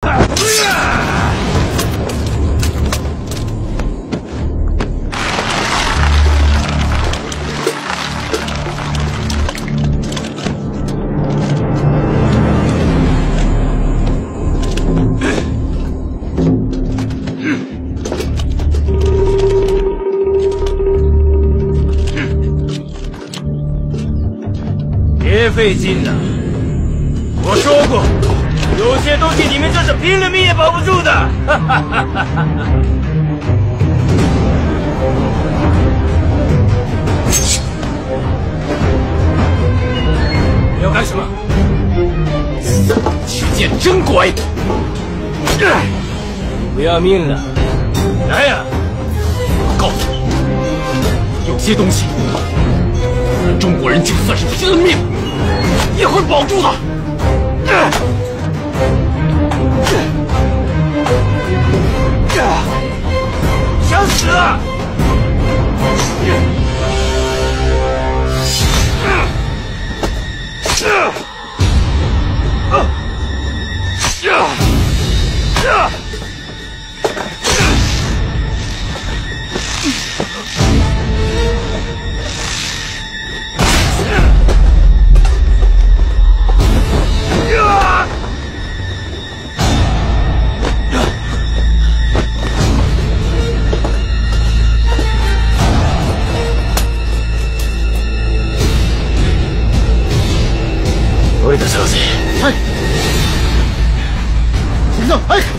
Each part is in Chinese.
别费劲了，我说过，有些东西你们就是拼了命也保不住的。哈哈哈哈哈！你要干什么？ 起见真乖。 不要命了？来呀！ 我告诉你，有些东西，中国人就算是拼了命，也会保住的。 想死啊！ 俺たちだぜ。はい。行くぞ、早く。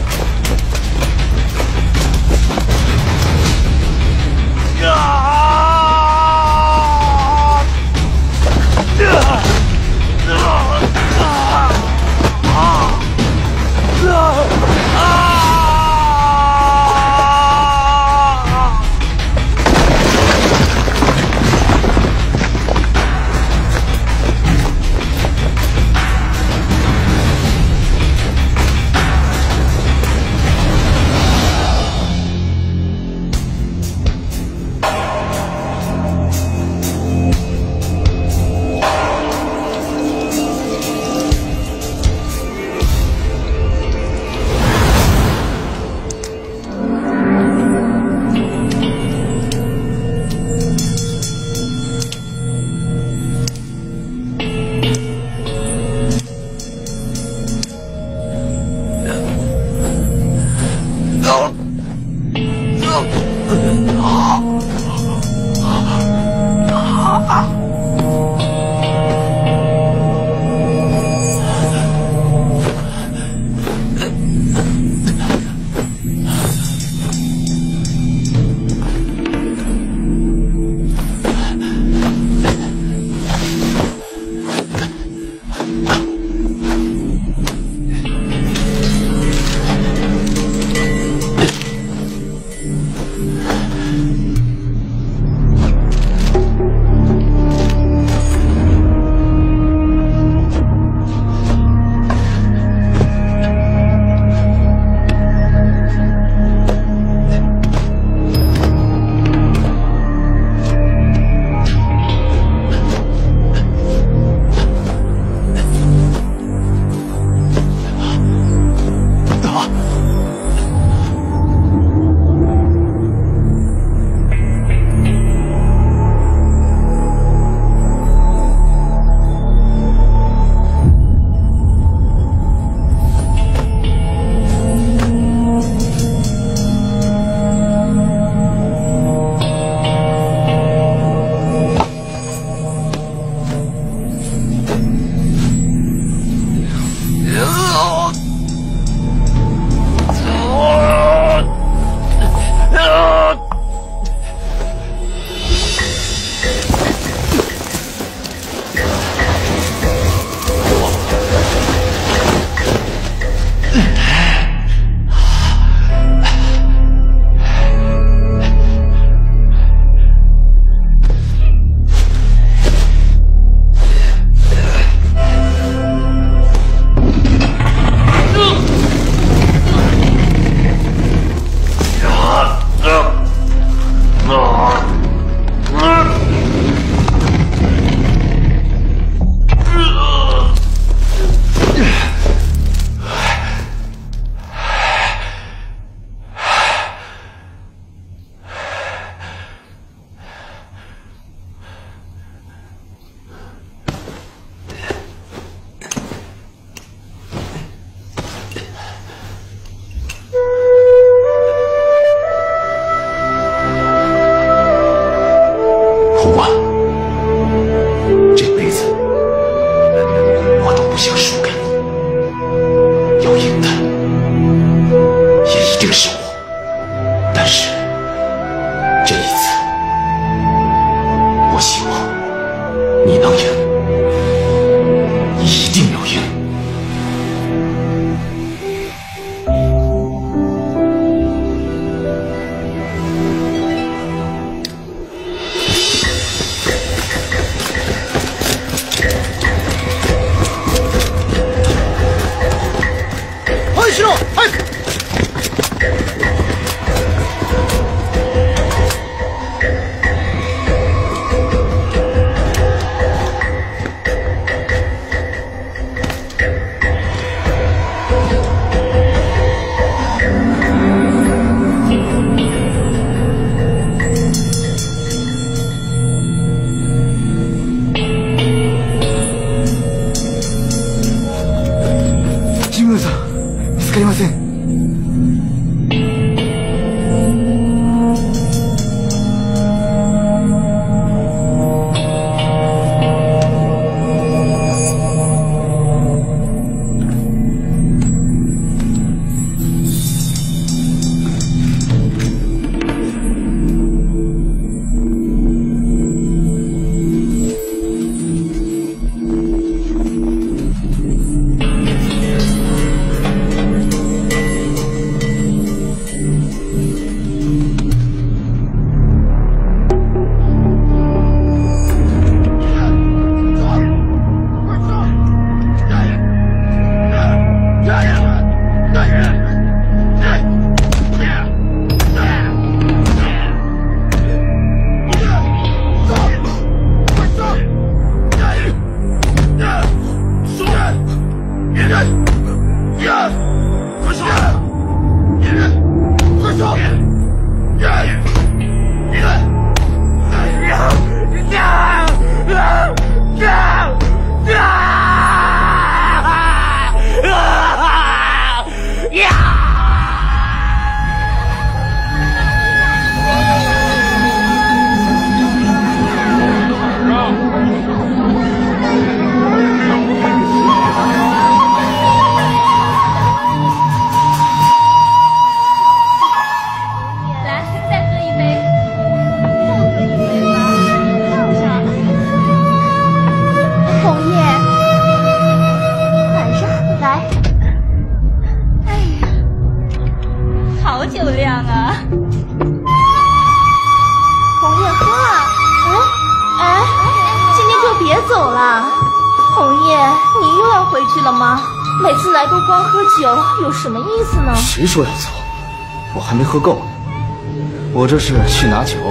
谁说要走？我还没喝够呢。我这是去拿酒。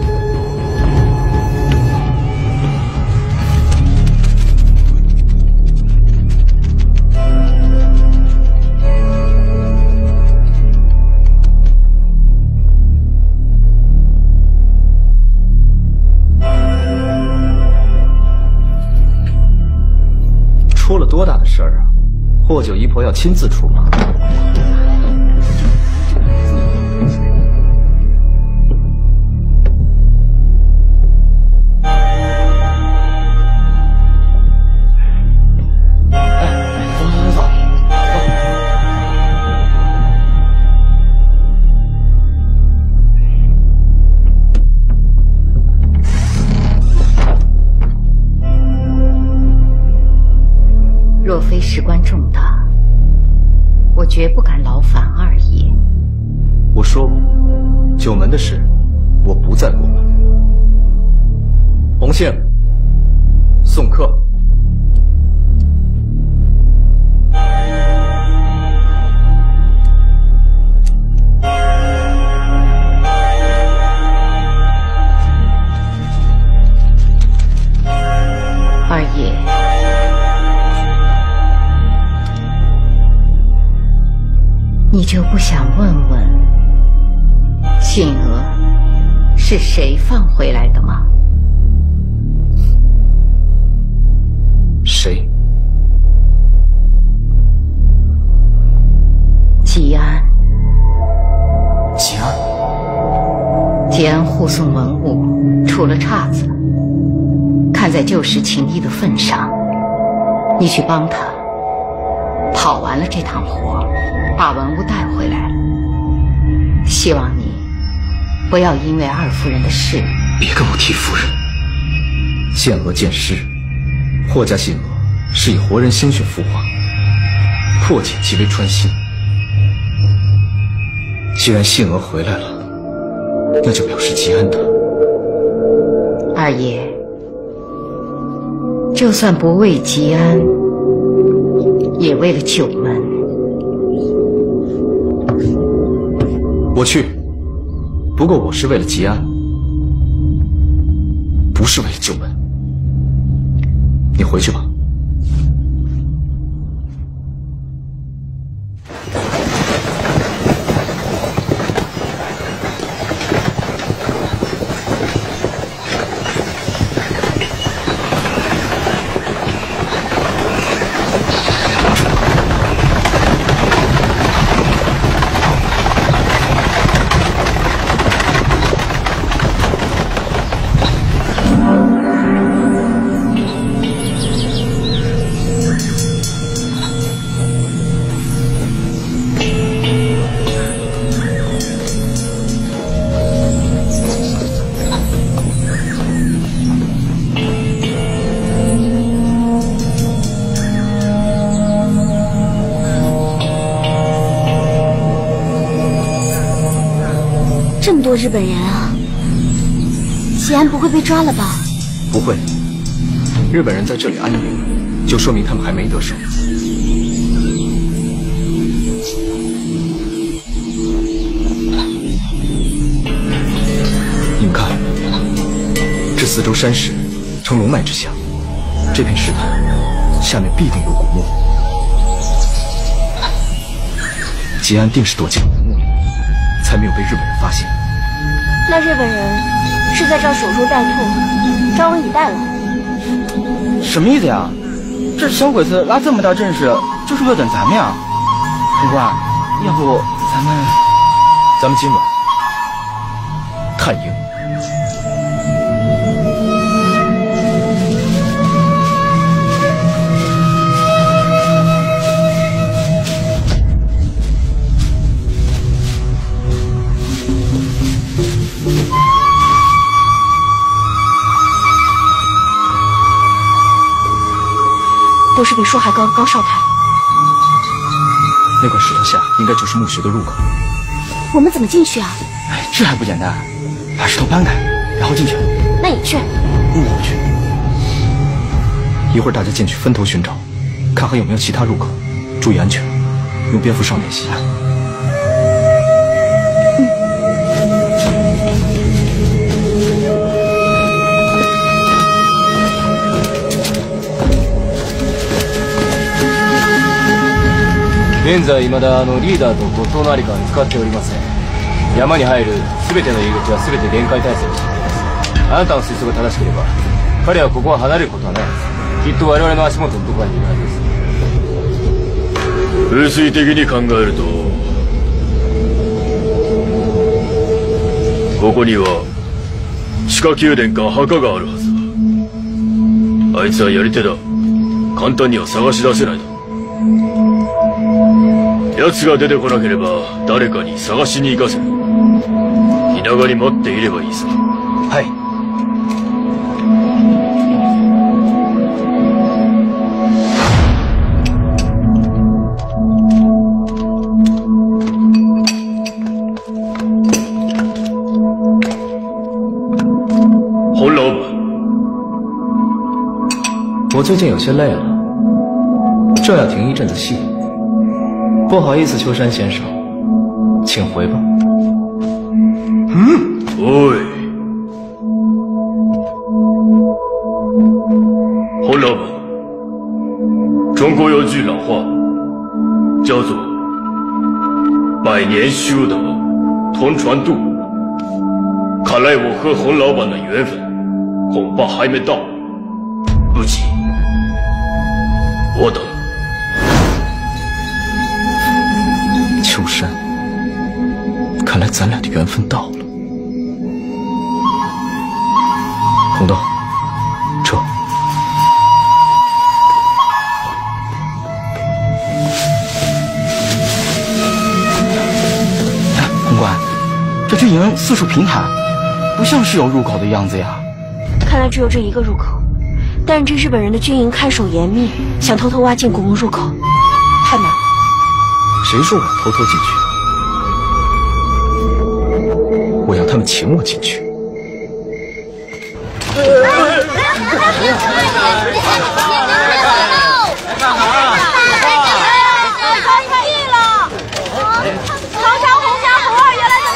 出了多大的事儿啊？霍九姨婆要亲自出马。 若非事关重大，我绝不敢劳烦二爷。 我说过，九门的事，我不再过问。红杏，送客。 二爷。你就不想问问，杏娥是谁放回来的吗？ 谁？ 吉安。 吉安？ 吉安护送文物出了岔子，看在旧时情谊的份上，你去帮他跑完了这趟活，把文物带回来了。希望你不要因为二夫人的事。 别跟我提夫人。献娥见尸，霍家信娥是以活人鲜血孵化，破解即为穿心。既然信娥回来了，那就表示吉安的。 二爷，就算不为吉安，也为了九门。 我去，不过我是为了吉安，不是为了救门。你回去吧。 这么多日本人啊，吉安不会被抓了吧？ 不会，日本人在这里安营，就说明他们还没得手。你们看，这四周山势呈龙脉之下，这片石滩下面必定有古墓。吉安定是躲进了古墓里，才没有被日本人发现。 那日本人是在这儿守株待兔，张文以待了。 什么意思呀？这小鬼子拉这么大阵势，就是为了等咱们呀？副官，要不咱们今晚探营。 都是比说还高的高少台。 那块石头下应该就是墓穴的入口。 我们怎么进去啊？ 哎，这还不简单，把石头搬开，然后进去。 那你去。 我不去。 一会儿大家进去分头寻找，看还有没有其他入口，注意安全，用蝙蝠哨联系。 現在未だリーダーと後藤の在りかは見つかっておりません。山に入る全ての入り口は全て厳戒態勢を敷いています。あなたの推測が正しければ彼はここを離れることはないはず。きっと我々の足元のどこかにいるはずです。風水的に考えるとここには地下宮殿か墓があるはずだ。あいつはやり手だ。簡単には探し出せないだろう。奴が出てこなければ誰かに探しに行かせる。気長に待っていればいいさ。 はい。 洪老板， 我最近有些累了，正要停一阵子戏。不好意思，秋山先生，请回吧。 おい，洪老板，中国有句老话，叫做“百年修得同船渡”。看来我和洪老板的缘分恐怕还没到。不急，我等。 秋山，看来咱俩的缘分到了。红豆，撤。 哎，红官，这军营四处平坦，不像是有入口的样子呀。 看来只有这一个入口，但是这日本人的军营看守严密，想偷偷挖进古墓入口太难了。 谁说我要偷偷进去？我要他们请我进去。 唐朝洪家红儿原来在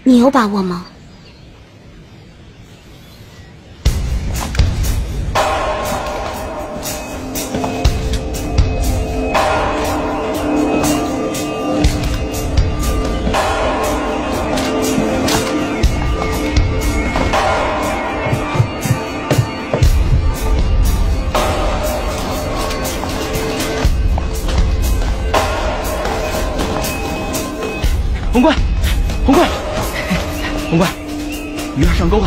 你有把握吗？ 红冠，红冠，红冠，鱼儿上钩了。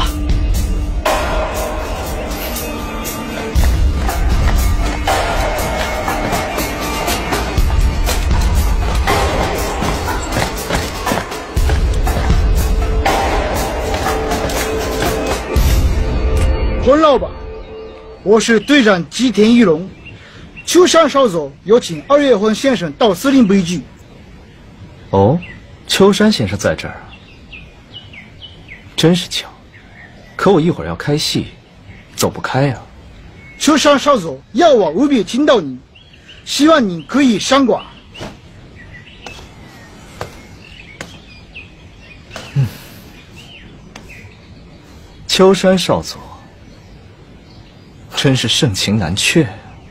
洪老板，我是队长吉田玉龙。秋山少佐有请2月份先生到司令备聚。 哦，秋山先生在这儿啊，真是巧。可我一会儿要开戏，走不开啊。 秋山少佐要我务必请到你，希望你可以赏管。 秋山少佐真是盛情难却。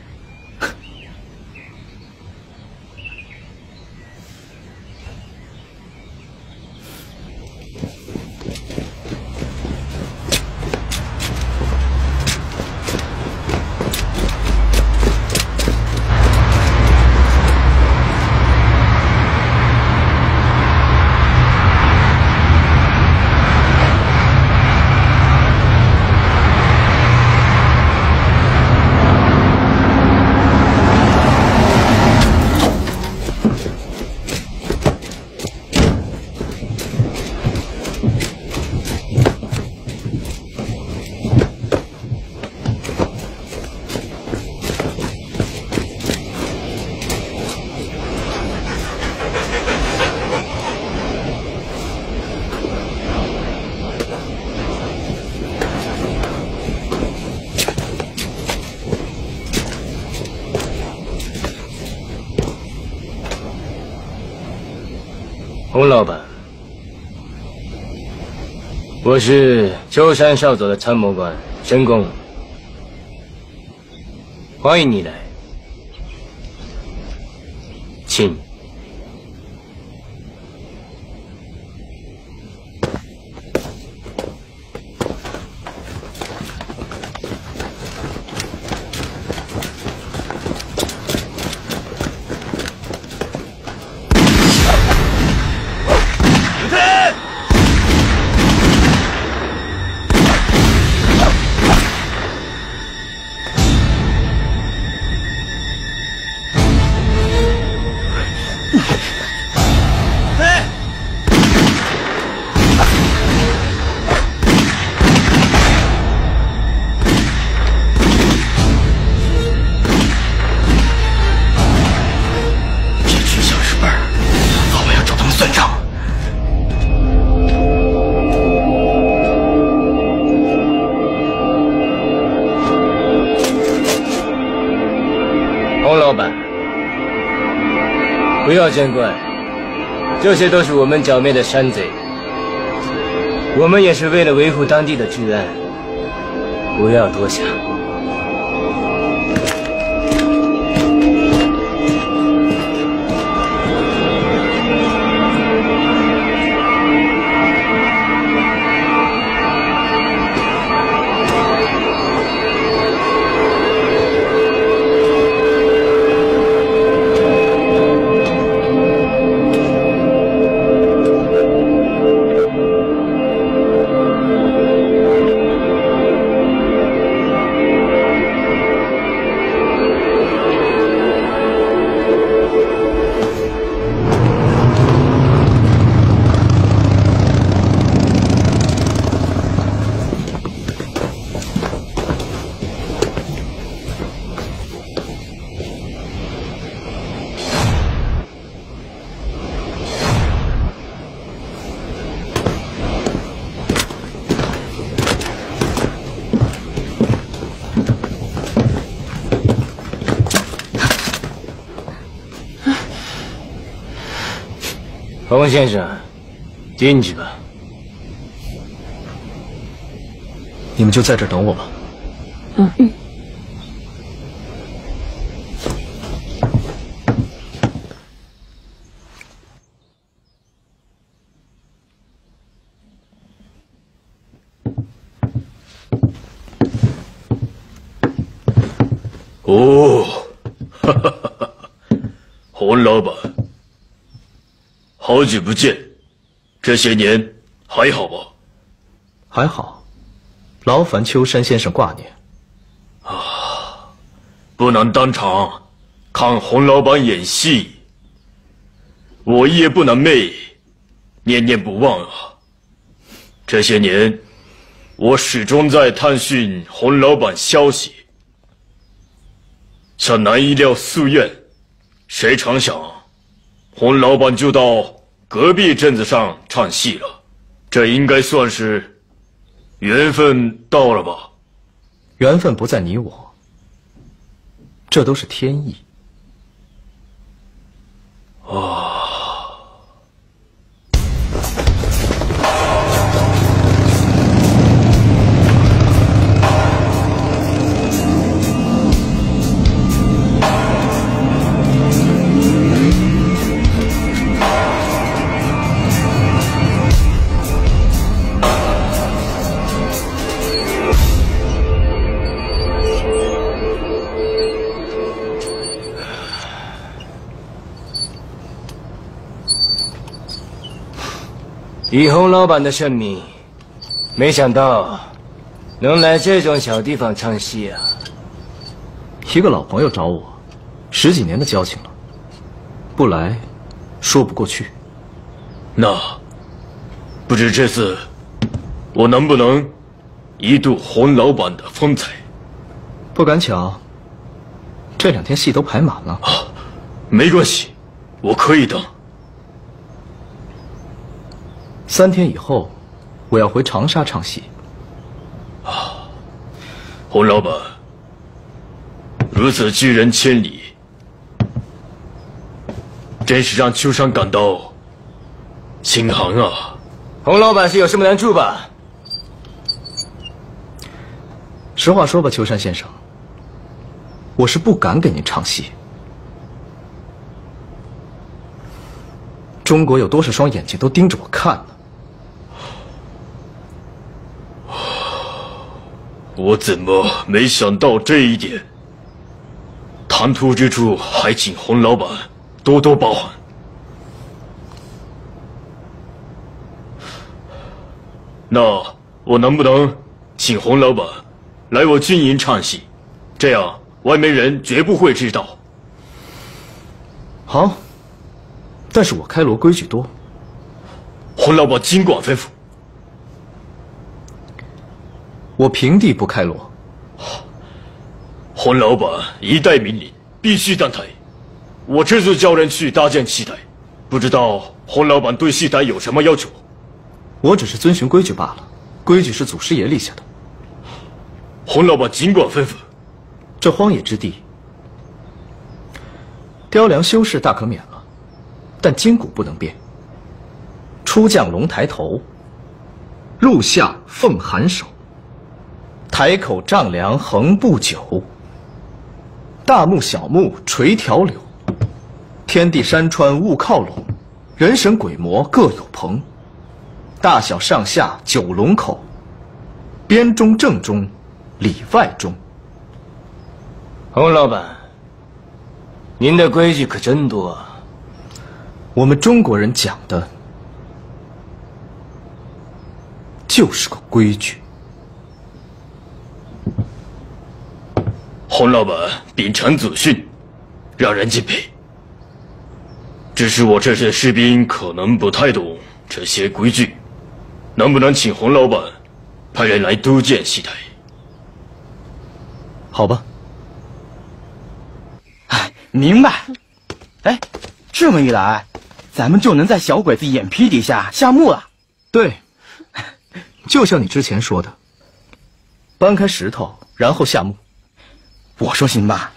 洪老板，我是秋山少佐的参谋官申公，欢迎你来，请。洪老板，不要见怪，这些都是我们剿灭的山贼，我们也是为了维护当地的治安，不要多想。洪先生，进去吧。 你们就在这儿等我吧。 哦，哈哈哈哈！洪老板，好久不见，这些年还好吧？ 还好，劳烦秋山先生挂念。 不能当场看洪老板演戏，我夜不能寐，念念不忘啊。这些年，我始终在探寻洪老板消息。像南医疗夙愿，谁常想，洪老板就到隔壁镇子上唱戏了，这应该算是缘分到了吧？ 缘分不在你我，这都是天意。 以洪老板的盛名，没想到能来这种小地方唱戏啊！ 一个老朋友找我，10几年的交情了，不来说不过去。 那不知这次我能不能一睹洪老板的风采？ 不赶巧，这2天戏都排满了。 没关系，我可以等。 3天以后，我要回长沙唱戏。 洪老板，如此拒人千里，真是让秋山感到心寒啊！ 洪老板是有什么难处吧？ 实话说吧，秋山先生，我是不敢给您唱戏。中国有多少双眼睛都盯着我看呢？ 我怎么没想到这一点？唐突之处，还请洪老板多多包涵。那我能不能请洪老板来我军营唱戏？这样外面人绝不会知道。 好，但是我开锣规矩多。 洪老板尽管吩咐。 我平地不开锣。 洪老板一代命令，必须登台。我这就叫人去搭建戏台，不知道洪老板对戏台有什么要求？ 我只是遵循规矩罢了，规矩是祖师爷立下的。 洪老板尽管吩咐。 这荒野之地，雕梁修饰大可免了，但筋骨不能变。出将龙抬头，入夏凤颔首。台口丈量横不久，大木小木垂条柳。天地山川物靠拢，人神鬼魔各有棚。大小上下九龙口，边中正中，里外中。 洪老板，您的规矩可真多啊！ 我们中国人讲的就是个规矩。 洪老板秉承祖训，让人敬佩。只是我这些士兵可能不太懂这些规矩，能不能请洪老板派人来督建戏台？ 好吧。 明白。哎，这么一来，咱们就能在小鬼子眼皮底下下幕了。 对，就像你之前说的，搬开石头，然后下幕。 我说行吧。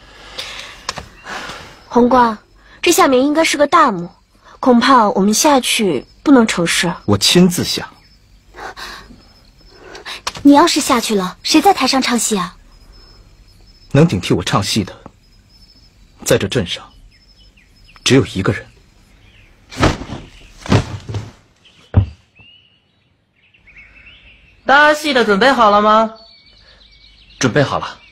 红光，这下面应该是个大幕，恐怕我们下去不能成事。 我亲自下。 你要是下去了，谁在台上唱戏啊？ 能顶替我唱戏的，在这镇上只有一个人。 搭戏的准备好了吗？ 准备好了。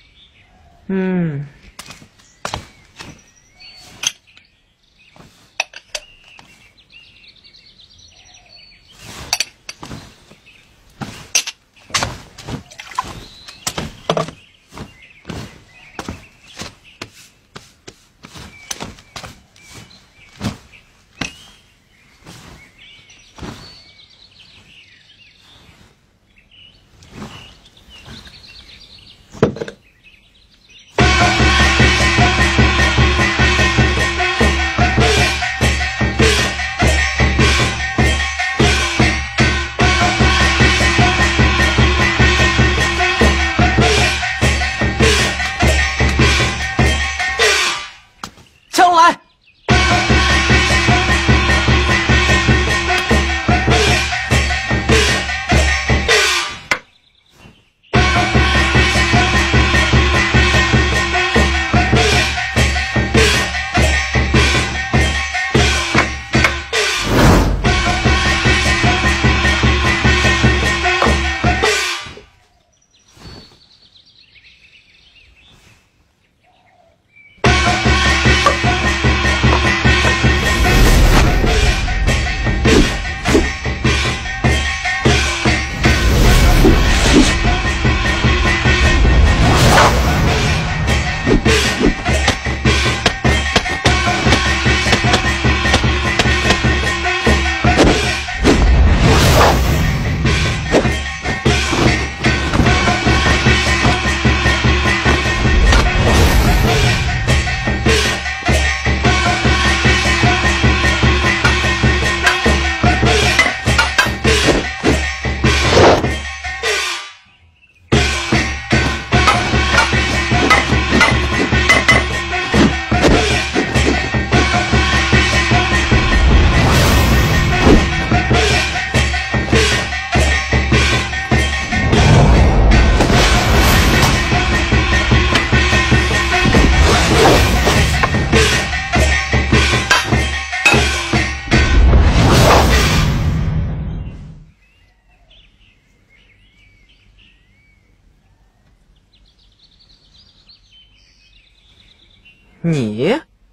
你，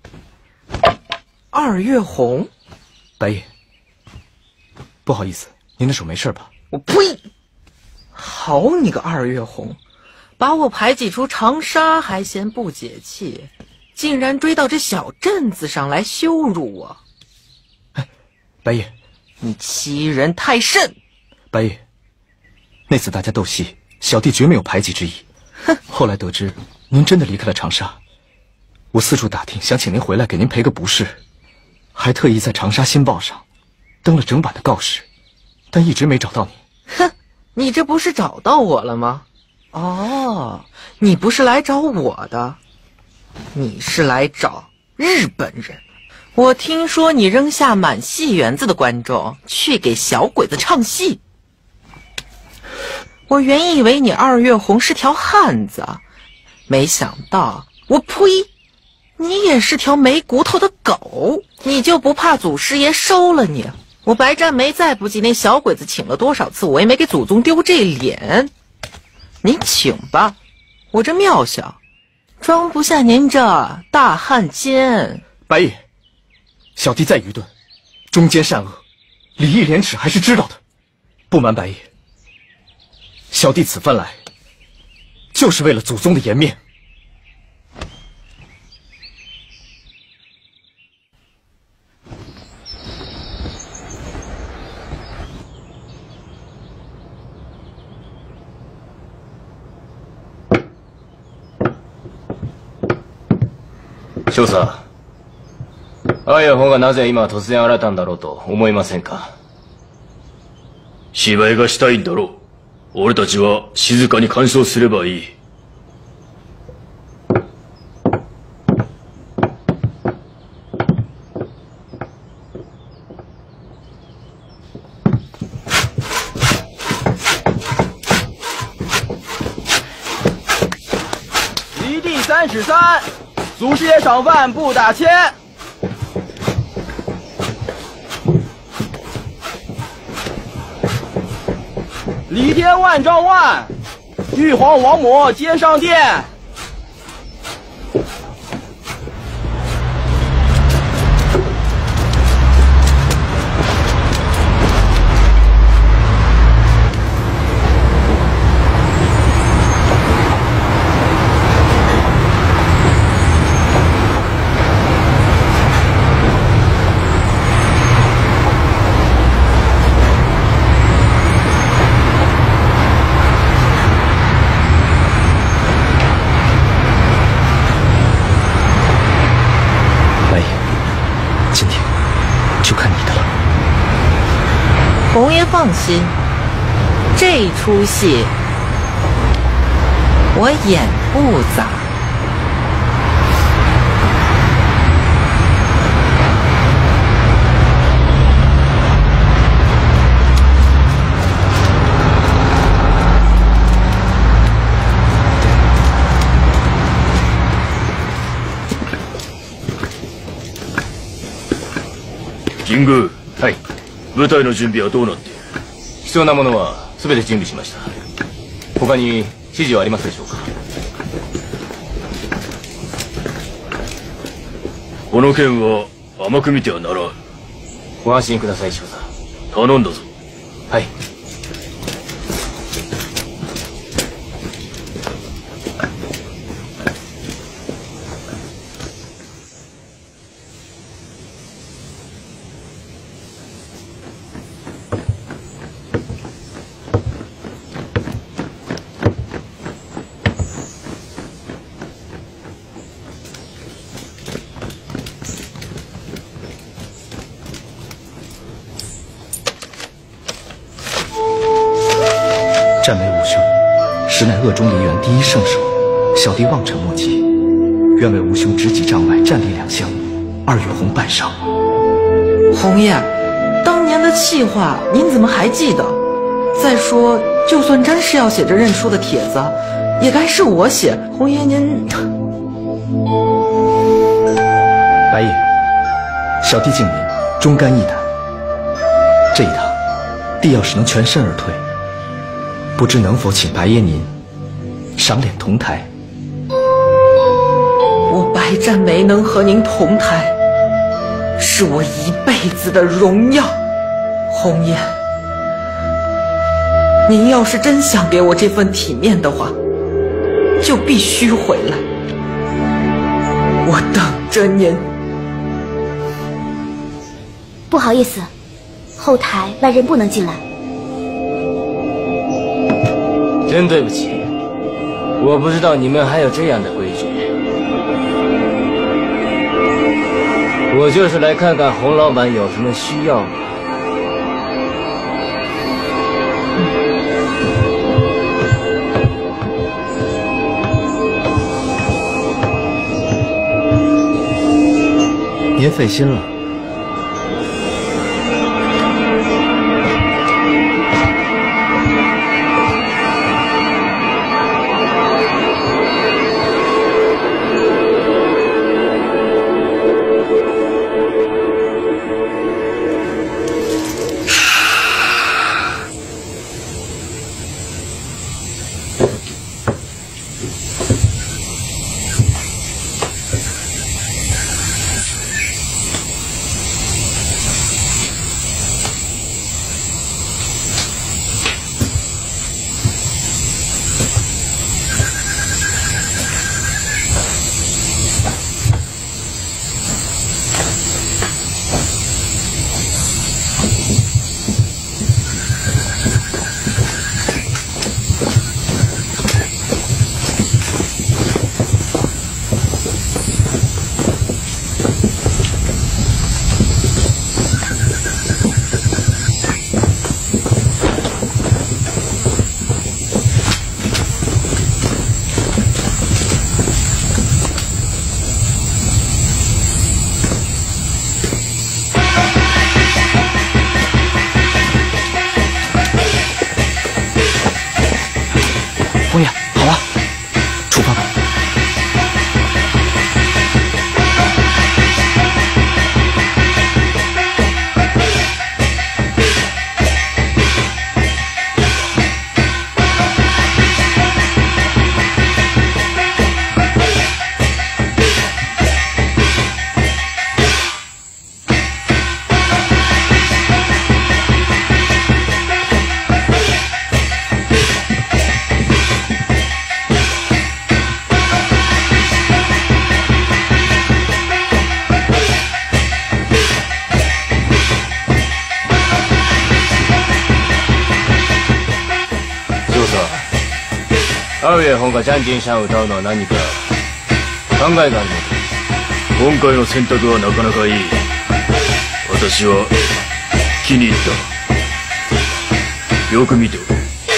二月红， 白爷，不好意思，您的手没事吧？ 我呸！好你个二月红，把我排挤出长沙还嫌不解气，竟然追到这小镇子上来羞辱我！ 哎，白爷， 你欺人太甚！ 白爷，那次大家斗戏，小弟绝没有排挤之意。 哼！ 后来得知您真的离开了长沙，我四处打听，想请您回来给您赔个不是，还特意在长沙新报上登了整版的告示，但一直没找到你。 哼，你这不是找到我了吗？哦，你不是来找我的，你是来找日本人。我听说你扔下满戏园子的观众去给小鬼子唱戏，我原以为你二月红是条汉子，没想到我呸！你也是条没骨头的狗，你就不怕祖师爷收了你？我白占梅再不济，那小鬼子请了多少次，我也没给祖宗丢这脸。您请吧，我这庙小，装不下您这大汉奸。 白爷，小弟再愚钝，忠奸善恶，礼义廉耻还是知道的。不瞒白爷，小弟此番来，就是为了祖宗的颜面。 少佐、二月本がなぜ今突然現れたんだろうと思いませんか？ 芝居がしたいんだろう。俺たちは静かに鑑賞すればいい。 尺3，祖师爷赏饭不打钱。李天万召唤，玉皇王母接上殿。 红爷放心，这出戏我演不砸。 神宮。 はい。 舞台の準備はどうなっている？ 必要なものは全て準備しました。他に指示はありますでしょうか？ この件は甘く見てはならん。 ご安心ください、少佐。 頼んだぞ。 はい。 战为吾兄，实乃鄂中梨园第一圣手，小弟望尘莫及，愿为吾兄执戟帐外战力2相，2月红半上。 红爷，当年的气话您怎么还记得？再说，就算真是要写这认输的帖子，也该是我写。红爷您， 白爷，小弟敬您忠肝义胆。这一趟，弟要是能全身而退，不知能否请白爷您赏脸同台？ 我白占梅能和您同台，是我一辈子的荣耀。红颜，您要是真想给我这份体面的话，就必须回来，我等着您。 不好意思，后台外人不能进来。 真对不起，我不知道你们还有这样的规矩。我就是来看看洪老板有什么需要吗？ 您费心了。 二月本がじゃんじんさん歌うのは何か考えがあるのか。 今回の選択はなかなかいい。私は気に入った。よく見ておけ。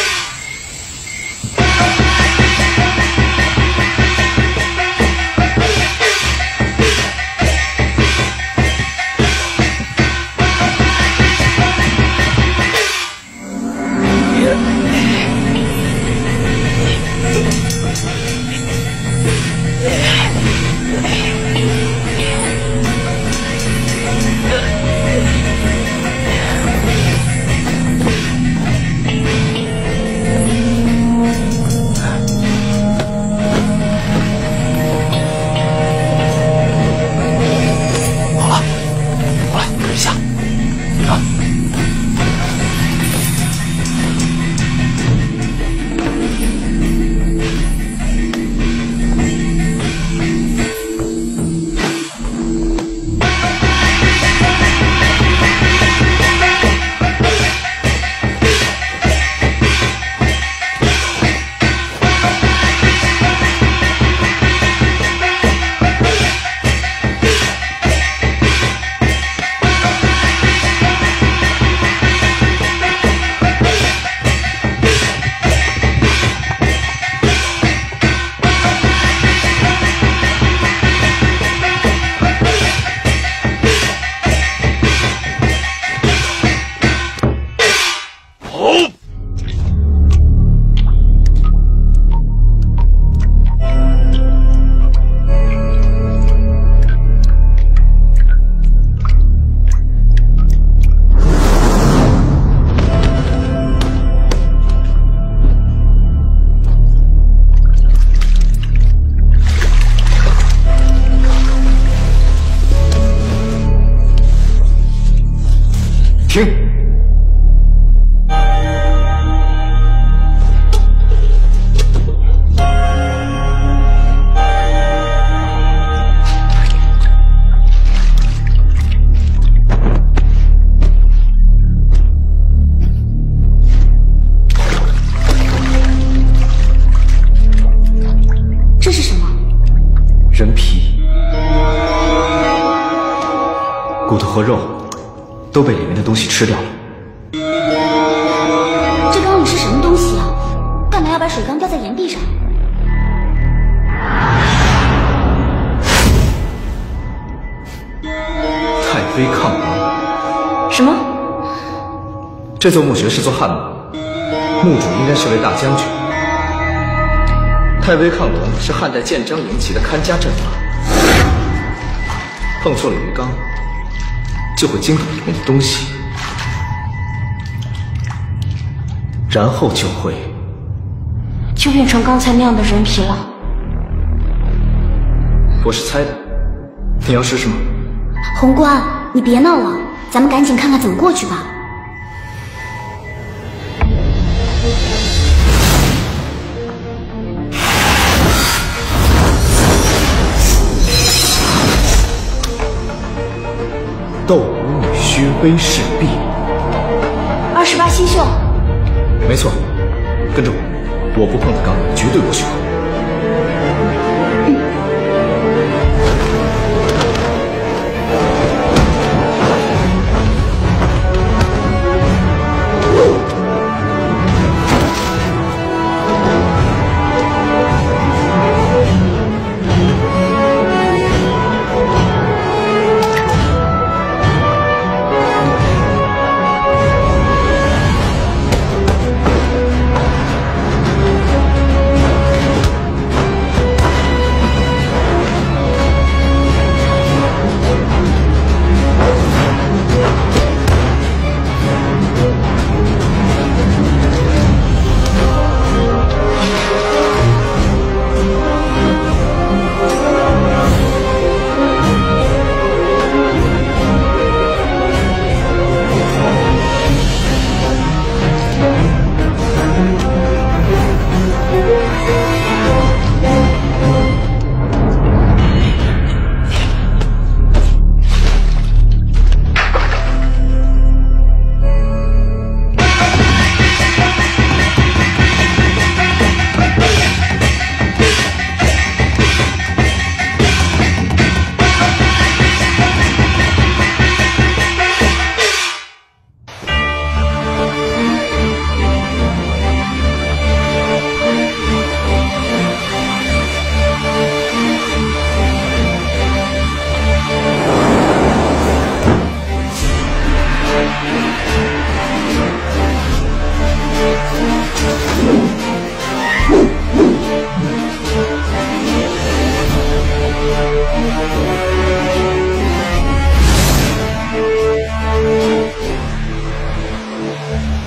停！ 这是什么？ 人皮，骨头和肉都被里面的东西吃掉了。 这缸里是什么东西啊？干嘛要把水缸掉在岩壁上？ 太妃抗王。 什么？ 这座墓穴是座汉墓，墓主应该是位大将军。太妃抗龙是汉代建章营旗的看家阵法，碰触了鱼缸，就会惊动里面的东西，然后就变成刚才那样的人皮了。 我是猜的，你要试试吗？ 宏观，你别闹了，咱们赶紧看看怎么过去吧。 斗武女薛微氏璧 ，28星宿。 没错，跟着我，我不碰的缸绝对不许碰。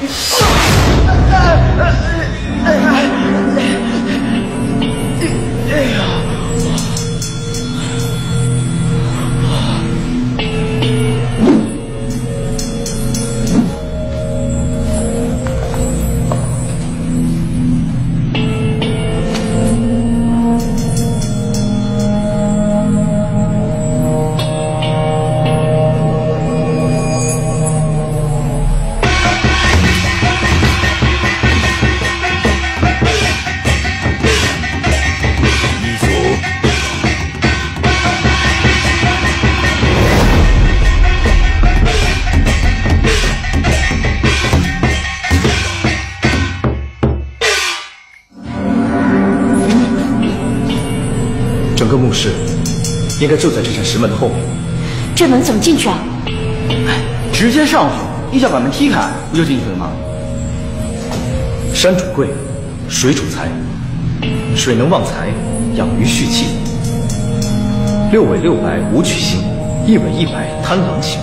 整个墓室应该就在这扇石门的后面。 这门怎么进去啊？ 直接上去，一脚把门踢开，不就进去了吗？ 山主贵，水主财，水能旺财，养鱼蓄气。六尾六白武曲星，一尾一白贪狼星。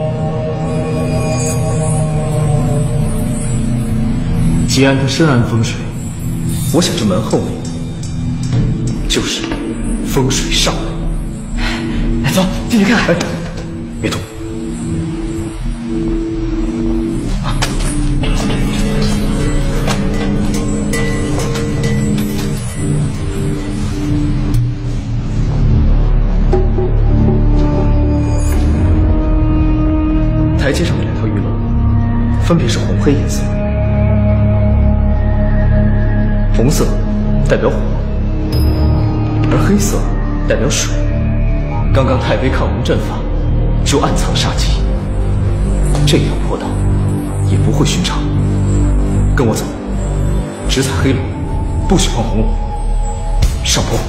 吉安跟深谙风水，我想这门后面就是风水上门。 来，走，进去看看。 别动。台阶上的两条鱼龙，分别是红黑颜色。红色代表火，而黑色代表水。刚刚太妃抗龙阵法就暗藏杀机，这条坡道也不会寻常。跟我走，只踩黑龙，不许碰红龙。上坡。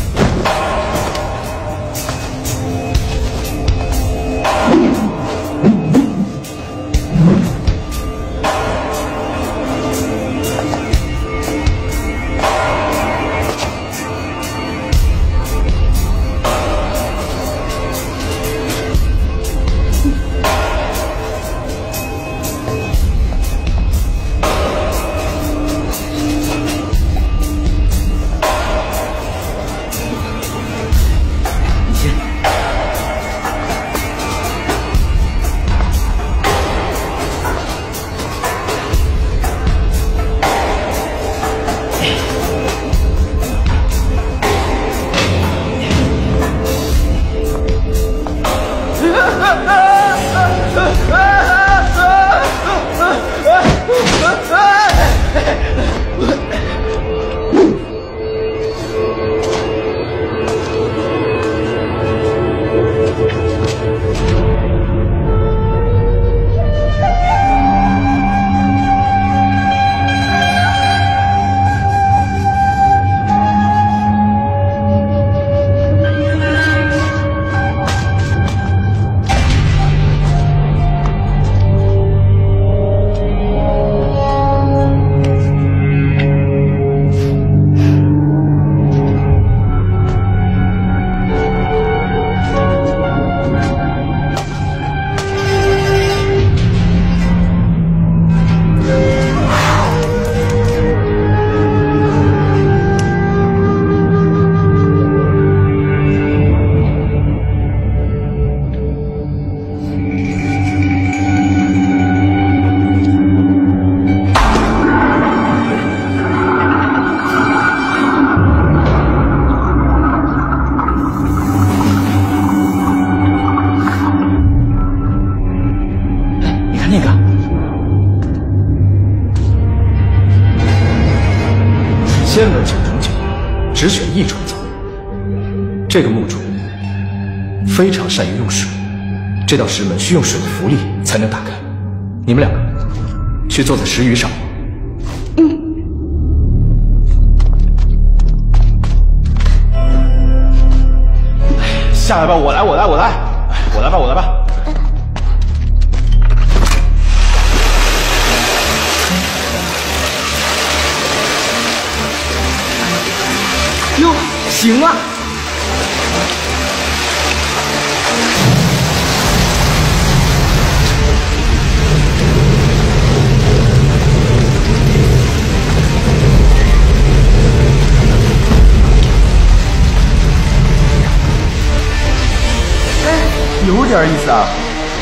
仙文九成九，只选一种走。这个墓主非常善于用水，这道石门需用水的符力才能打开。你们两个去坐在石鱼上。 下来吧，我来吧。哟，行了。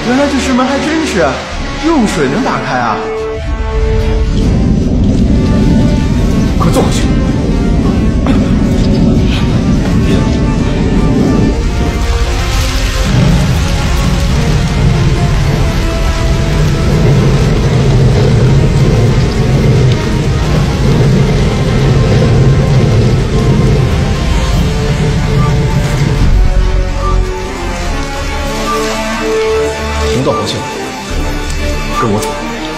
原来这石门还真是用水能打开啊！ 快坐回去。停到红线，跟我走。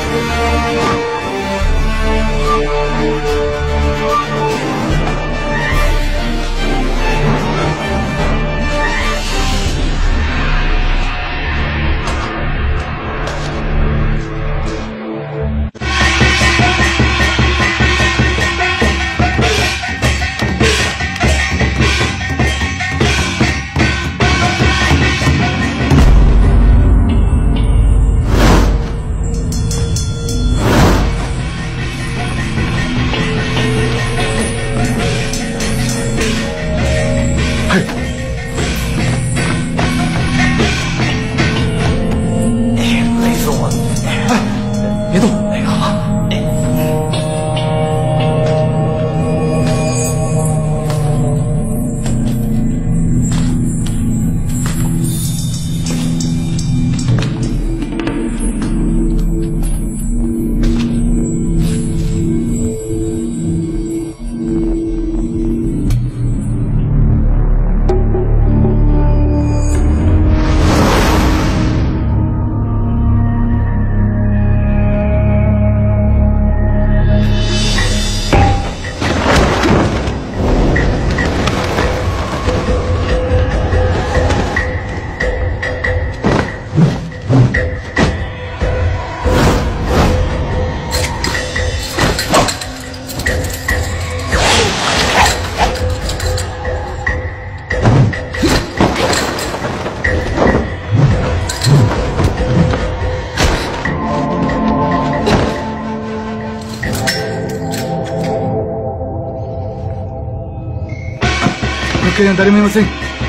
誰もいません。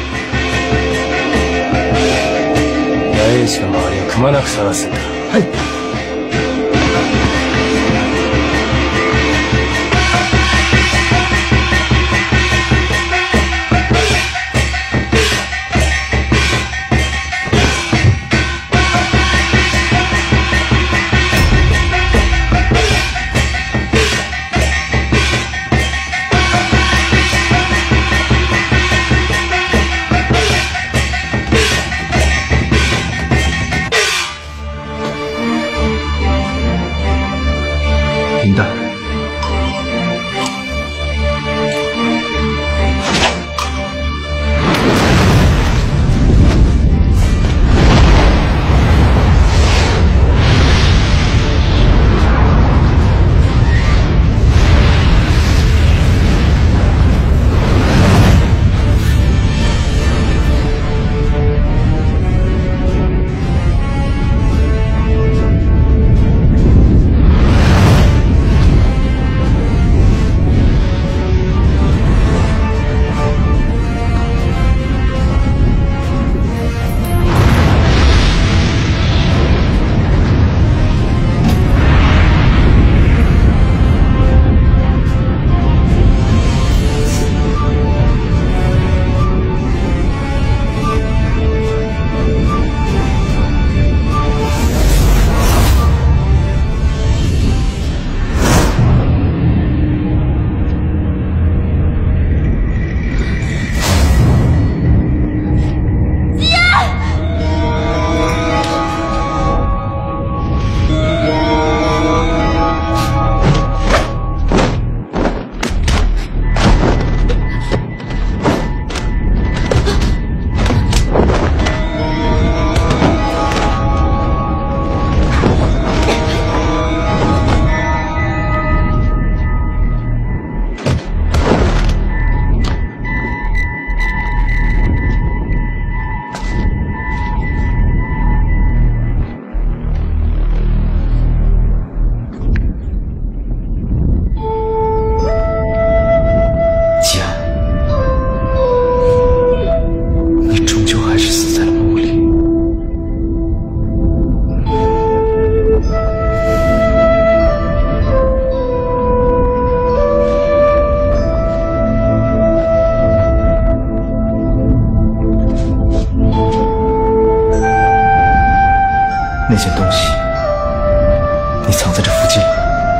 野営地の周りをくまなく探すんだ。 はい。 林黛， 藏在这附近了。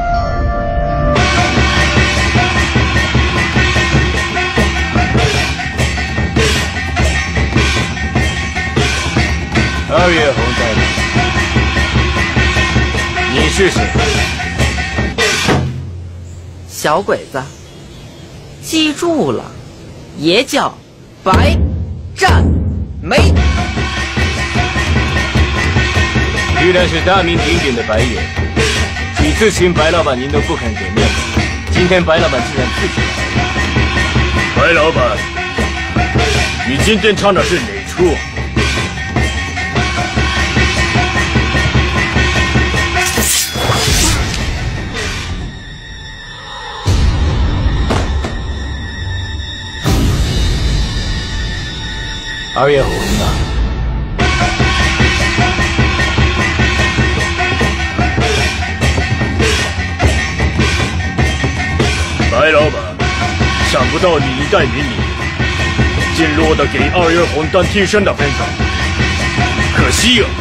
二月红在哪？你是谁？ 小鬼子，记住了，爷叫白占梅。 居然是大名鼎鼎的白眼，几次请白老板您都不肯给面子，今天白老板竟然自己来了。 白老板，你今天唱的是哪出？ 二月红啊， 白老板，想不到你一代名伶，竟落得给二月红当替身的份上，可惜啊！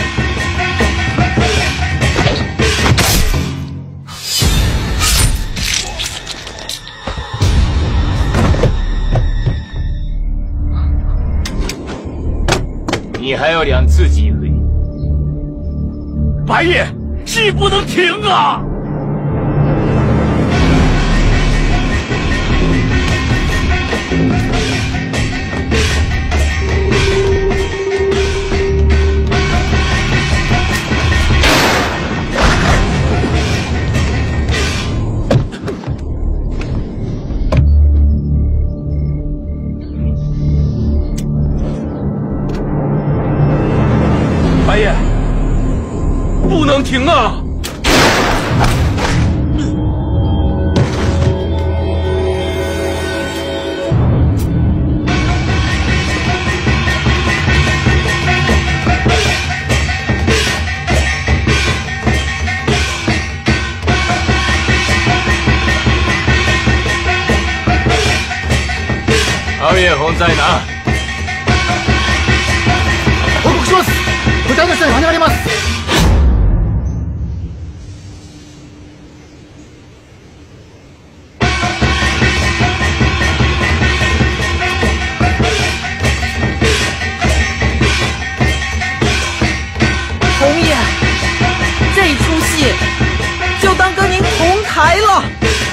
你还有2次机会。 白夜，戏不能停啊！白夜，不能停啊！ 二月红在哪？ 報告します。部隊の下に跳ねられます。 红叶，这出戏就当跟您同台了。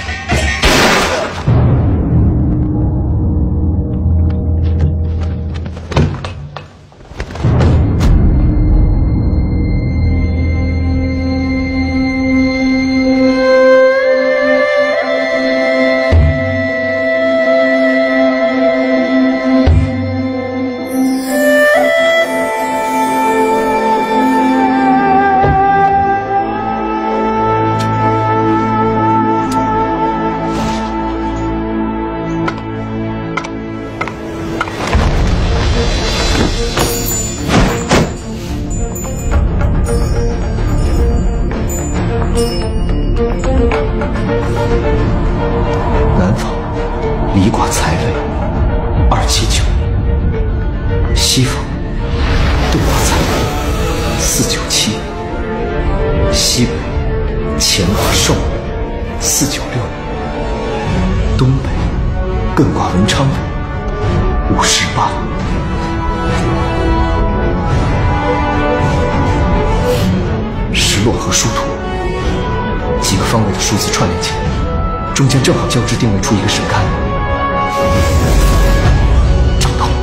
南方离寡财位279，西方对寡财位497，西北乾寡寿496，东北艮寡文昌位58。石落和殊途，几个方位的数字串联起来，中间正好交织定位出一个神龛。找到了。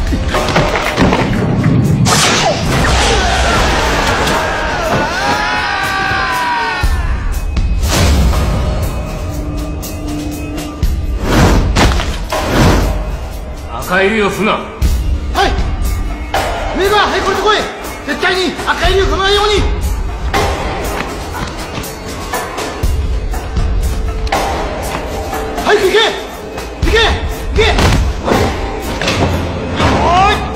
赤い竜を踏むな。 はい。目がはいこっち来い。絶対に赤い竜踏まないように。早く行け。行け。行け。おい。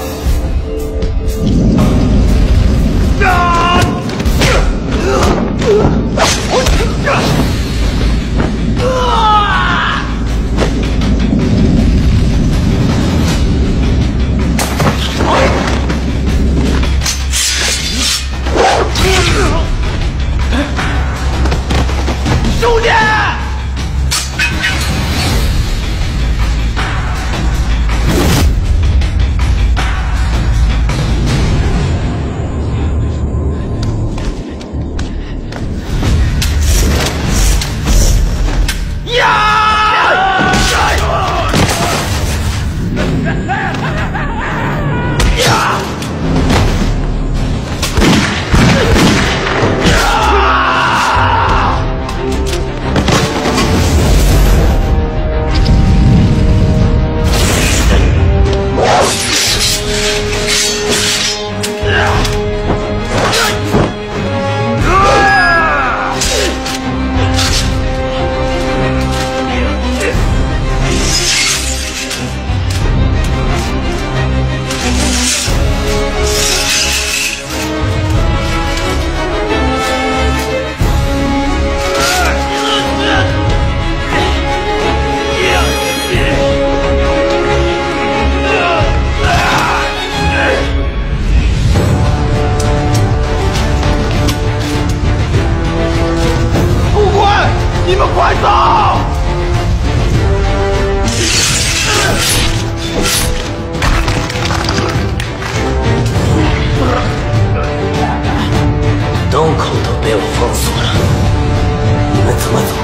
兄弟！你们快走！ 洞口都被我封锁了，你们怎么走？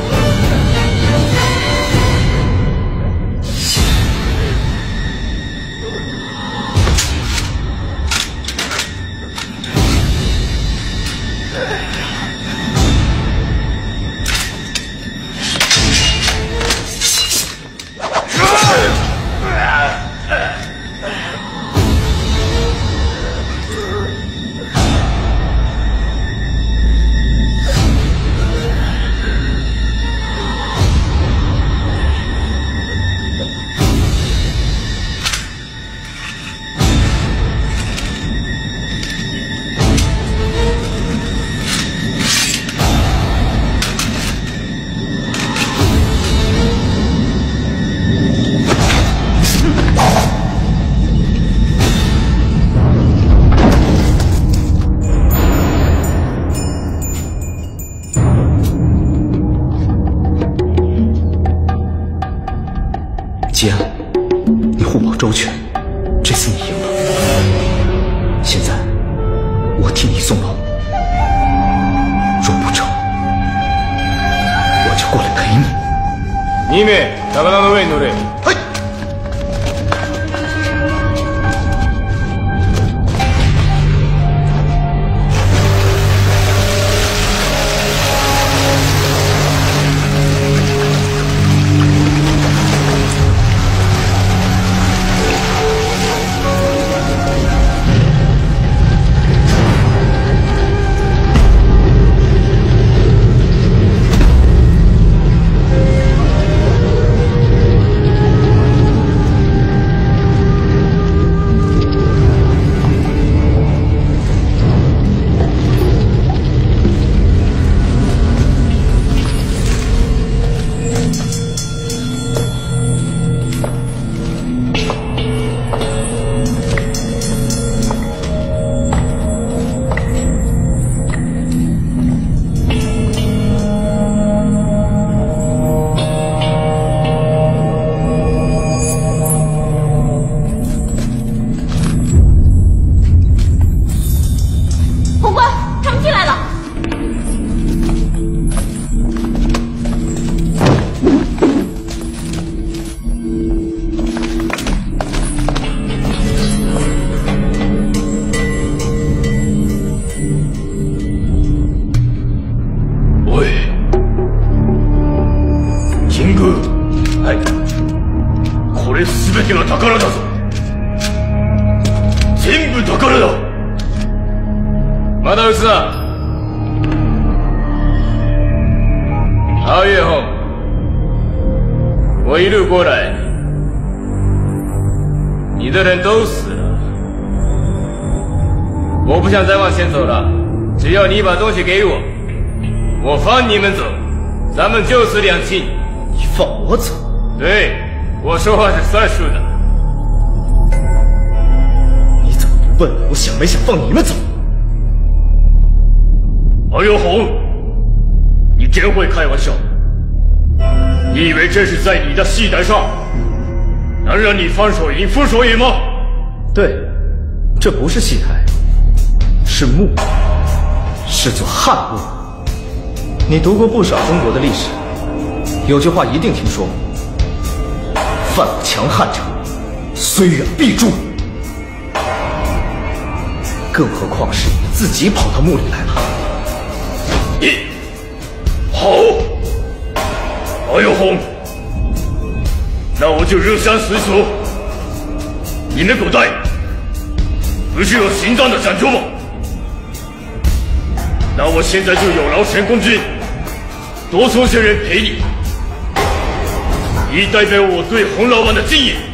吉安，你护保周全，这次你赢了。现在我替你送楼，若不成，我就过来陪你。 2名、高田の上に乗れ。 はい。 るところだ。 まだ撃つな。熬夜后，我一路过来，你的人都死了。我不想再往前走了，只要你把东西给我，我放你们走，咱们就是两清。 你放我走？ 对，我说话是算数的。 你怎么不问我想没想放你们走？ 王永红，你真会开玩笑！你以为这是在你的戏台上能让你翻手赢覆手赢吗？ 对，这不是戏台，是墓，是座汉墓。你读过不少中国的历史，有句话一定听说过：犯了强汉者，虽远必诛。更何况是你自己跑到墓里来了。 好，王永红，那我就入乡随俗。你们古代不是有行藏的讲究吗？那我现在就有劳神功君多送些人陪你，以代表我对洪老板的敬意。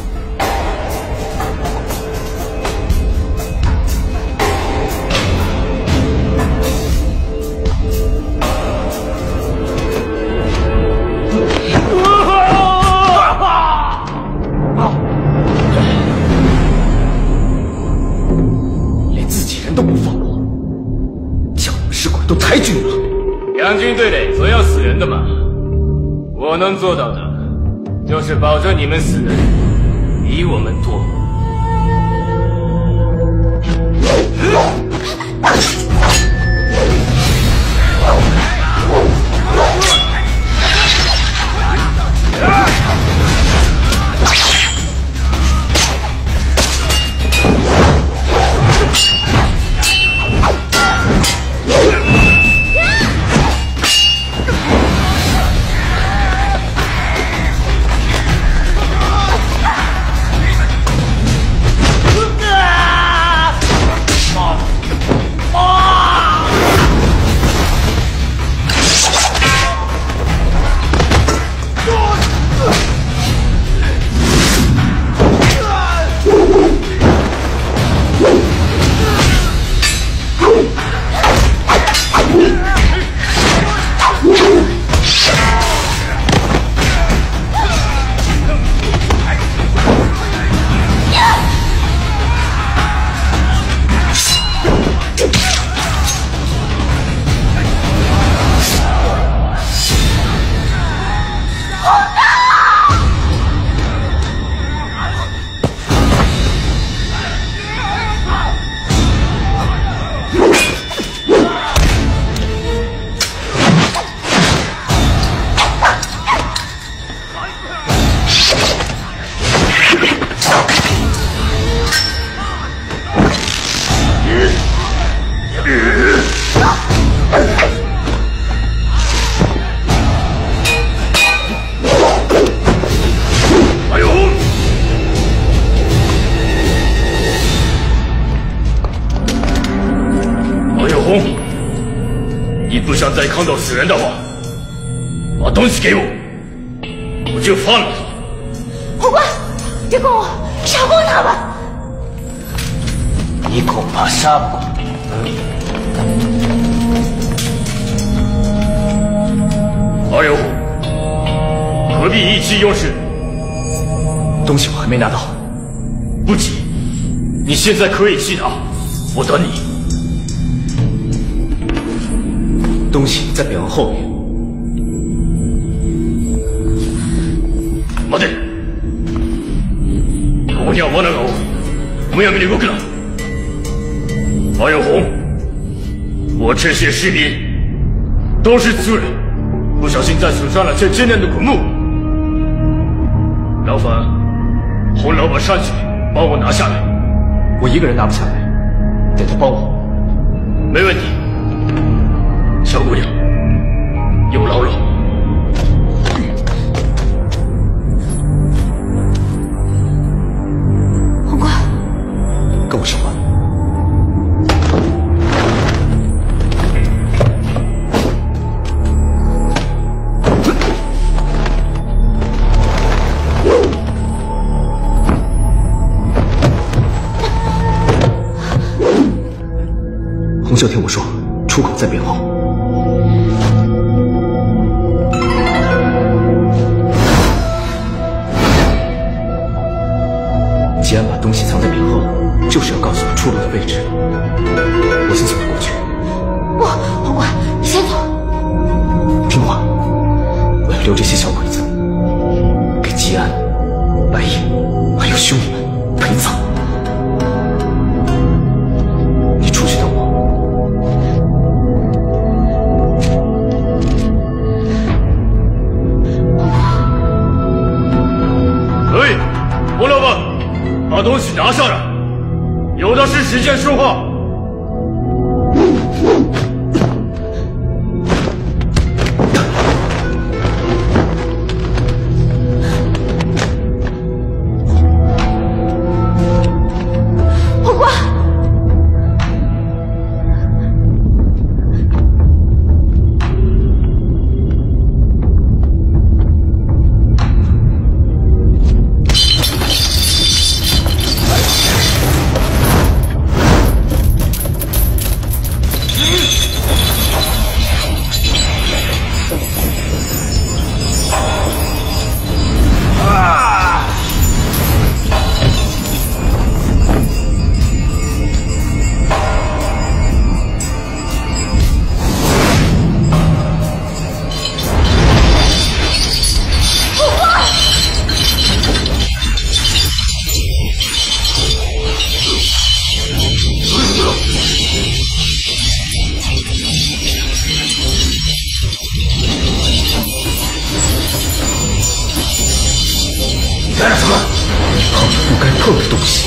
都抬举了， 两军对垒总要死人的嘛。我能做到的，就是保证你们死人比我们多。 不想再看到死人的话，把东西给我，我就放了你。 红官，别管我，杀光他们！ 你恐怕杀不过。 阿友，何必意气用事？ 东西我还没拿到， 不急，你现在可以去拿，我等你。 东西在表后面。 待て。ここには罠が多く、むやみに動くな。马永红，我这些士兵都是粗人，不小心再损伤了这坚韧的古墓。劳烦洪老板上去帮我拿下来。 我一个人拿不下来，得他帮我。 没问题。小姑娘，有劳了。 红官， 跟我说话。 红袖听我说，出口在背后。吉安把东西藏在背后，就是要告诉我出路的位置。我先送他过去。 不，红冠，你先走。 听话，我要留这些小鬼子给吉安、白夜还有兄弟们陪葬。你出去等我。 可以，洪老板，把东西拿下来，有的是时间说话。 带了什么？碰不该碰的东西。